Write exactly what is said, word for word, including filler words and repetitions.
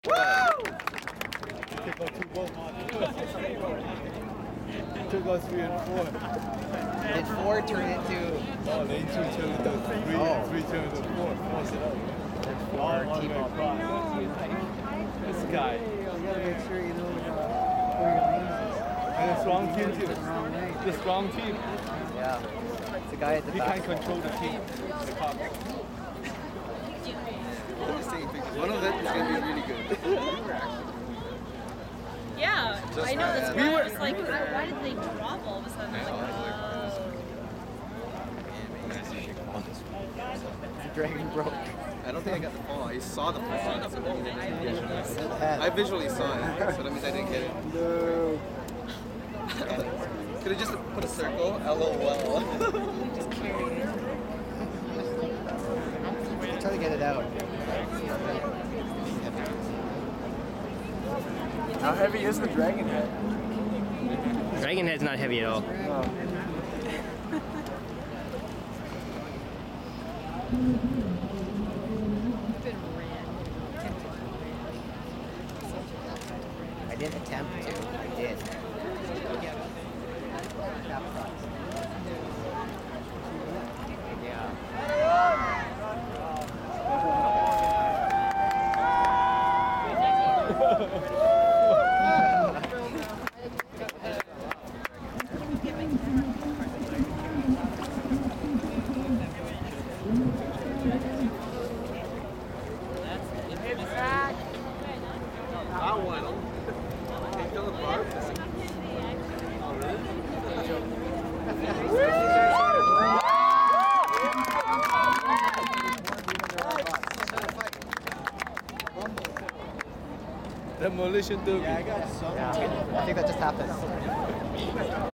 Take out two both. Took out three and four. Did four turn into? Oh, then two turned into three. Oh. Three turned into four. Force it out. Then Oh, four one T-ball. guy crossed. This guy. You gotta make sure you know uh, where your lane is. And a strong team too. The wrong way. The strong team. Yeah. It's the guy at the He back. can control the team. The cop. One of them is going to be really good. Yeah, Just I know. That's bad. why We I were- was like, why did they drop all of a sudden? Like, oh. The dragon broke. I don't think I got the fall. I saw the fall. So that means I didn't get it. Head. I visually saw it, so that means I didn't get it. No. Could have just put a circle? L O L. Try to get it out. How heavy is the dragon head? Dragon head's not heavy at all. I didn't attempt to. I did. Yeah. That one. Can you tell the bar? Demolition derby. Yeah, I got some. Yeah. I think that just happened.